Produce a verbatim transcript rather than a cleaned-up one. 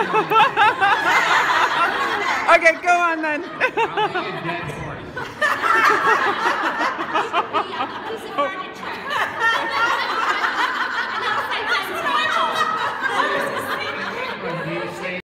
Okay, go on then. I'll be a dead horse.